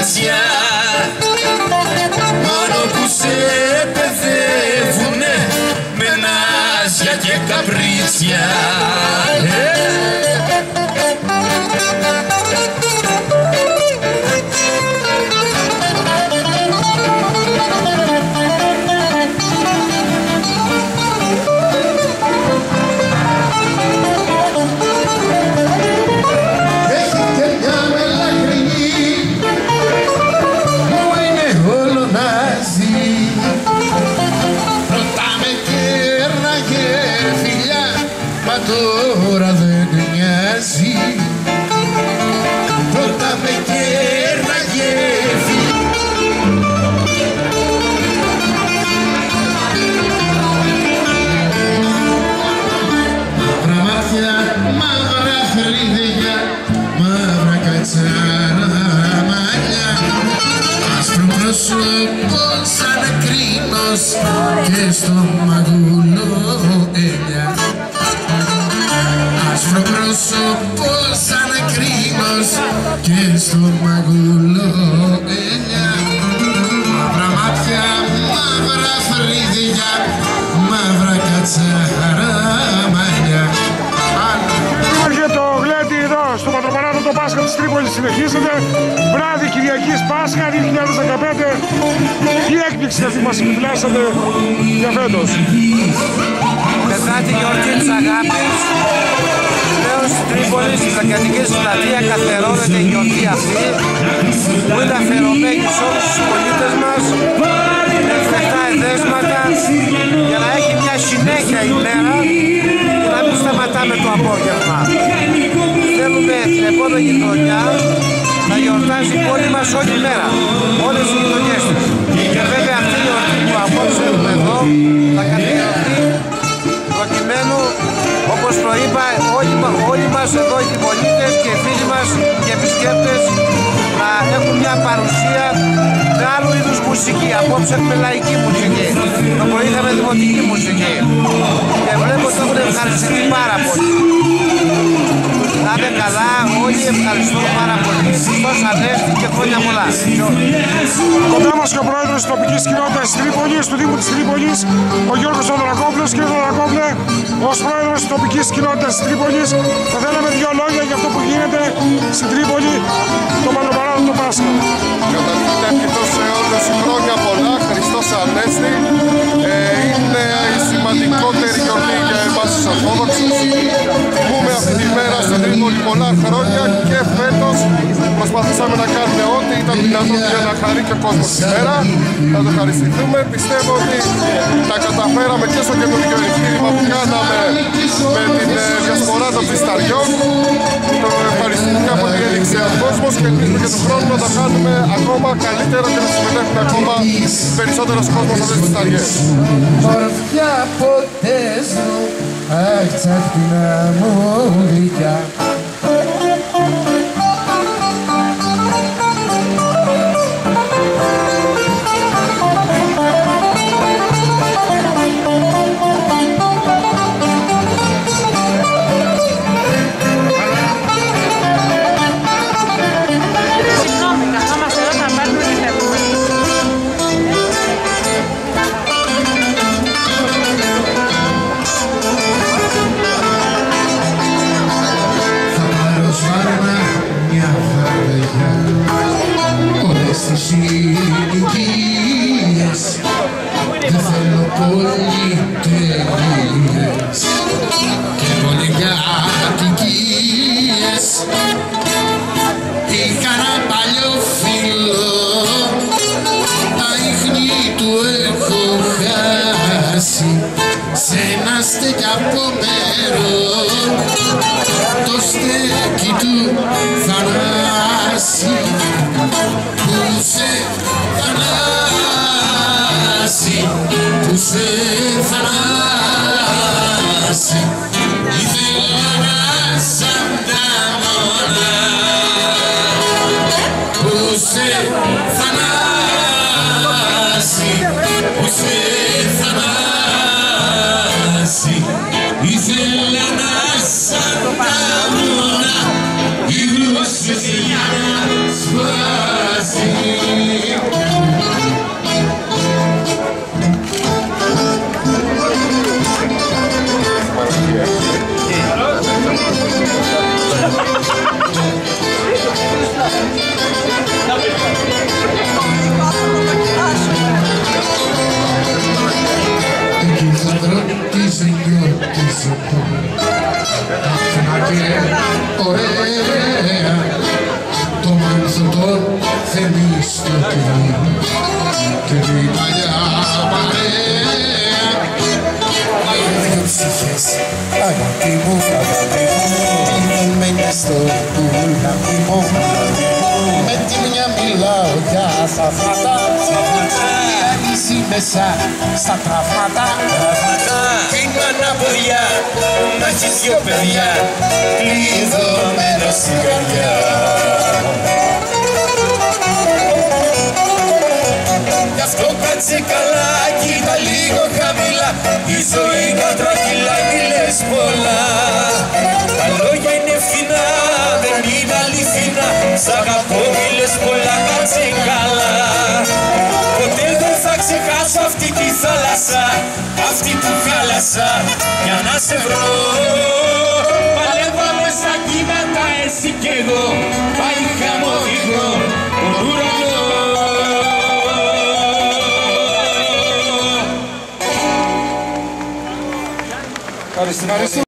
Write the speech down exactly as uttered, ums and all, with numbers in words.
μαγαζιά, μόνο που σε παιδεύουνε με νάζια και καπρίτσια. Τώρα δεν νοιάζει, πρώτα με κέρναγε μαύρα μάτια, μαύρα φρύδια, μαύρα κατσάρα μαλλιά, άσπρο πρόσωπο σαν κρίνος και στο μαγούλο ελιά. Άσπρο πρόσωπο σαν κρίνος και στο μαγούλο ελιά. Μαύρα μάτια, μαύρα φρύδια, μαύρα κατσάρα μαλλιά. Υπάρχει το γλέντι εδώ στο Πατροπαράδο, το Πάσχα της Τρίπολης συνεχίζεται. Βράδυ Κυριακής Πάσχα δύο χιλιάδες δεκαπέντε. Τι έκπληξη αυτή μας επιφυλάσσατε για φέτος? Μετά τη γιορτή της αγάπης, πλέον στην Τρίπολη, στην Τρακιατική πλατεία, καθιερώνεται η γιορτή αυτή, που είναι αφιερωμένη σε όλους τους πολίτες μας, με φλεκτά εδέσματα, για να έχει μια συνέχεια η μέρα και να μην σταματάμε το απόγευμα. Θέλουμε την επόμενη χρονιά να γιορτάζει η πόλη μας όλη μέρα, όλες οι γειτονιές της. Και βέβαια αυτή η γιορτή που απόψε έχουμε εδώ θα καθιερωθεί προκειμένου, όπως προείπα, όλοι, όλοι μας εδώ οι πολίτες και οι φίλοι μας και οι επισκέπτες να έχουν μια παρουσία με άλλου είδους μουσική. Απόψε έχουμε λαϊκή μουσική, το πρωί είχαμε δημοτική μουσική και βλέπω ότι έχουν ευχαριστηθεί πάρα πολύ. Να είναι καλά, όλοι ευχαριστώ πάρα πολύ. Χριστός Ανέστη και χρόνια πολλά. Κοντά μας και ο πρόεδρος της τοπικής κοινότητας της Τρίπολης, του Δήμου της Τρίπολης, ο Γιώργος Θοδωρακόπουλος. Κύριε Θοδωρακόπουλε, ως πρόεδρος της τοπικής κοινότητας της Τρίπολης, θα θέλαμε δύο λόγια για αυτό που γίνεται στην Τρίπολη το Πατροπαράδο το Πάσχα. Καταρχήν ευχηθώ σε όλους χρόνια πολλά, Χριστός Ανέστη. Ε, είναι η σημαντικότερη γιορτή για εμάς τους Ορθόδοξους. Τιμούμε αυτή τη μέρα στην Τρίπολη πολλά χρόνια και φέτος προσπαθήσαμε να κάνουμε ό,τι ήταν δυνατόν για να χαρεί και ο κόσμος τη μέρα. Θα το ευχαριστηθούμε. Πιστεύω ότι τα καταφέραμε και στο καινούργιο εγχείρημα που κάναμε με την ε, διασπορά των ψισταριών. Το ευχαριστηθήκα από την ένδειξη ο κόσμος και ελπίζουμε και του χρόνου να τα κάνουμε ακόμα καλύτερα και να συμμετέχουμε ακόμα περισσότερος κόσμος αυτές τις ψισταριές. Μορφιά ποτέ σου, αχ τσαχτινά μου γλυκιά. Στις ηλικίες δεν θέλω πολυτελείες και πολυκατοικίες. Είχα ένα παλιό φίλο, τα ίχνη του έχω χάσει, σε ένα στέκι από μέρο, το στέκι του θανάση. Που σε θανάσει, ήθελα να σαν τα μόνα. Που σε θανάσει, που σε θανάσει, ήθελα να σαν τα μόνα. Οι γλώσσες για να σπάσει. άνθρωπο και ωραία το μανθωτό θεμίστοτη και την παλιά παρέα δύο ψυχές αγάπη μου, αγάπη μου ενωμένες στο πουλάμι μου με τη μια μιλάω για θαύματα διαλύσει μέσα στα τραύματα Κι είναι αναποδιά να έχεις δυο παιδιά κλειδωμένα στην καρδιά. Γι' αυτό κάτσε καλά, κοίτα λίγο χαμηλά, η ζωή κατρακυλά, μη λες πολλά. Τα λόγια είναι φθηνά, δεν είναι αληθινά, σ' αγαπώ μη λες πολλά, κάτσε καλά. Ποτέ δεν θα ξεχάσω αυτή τη θάλασσα, αυτή που χάλασα για να σε βρω. Παλεύαμε στα κύματα εσύ κι εγώ, μα είχαμε οδηγό τον ουρανό. Ευχαριστούμε.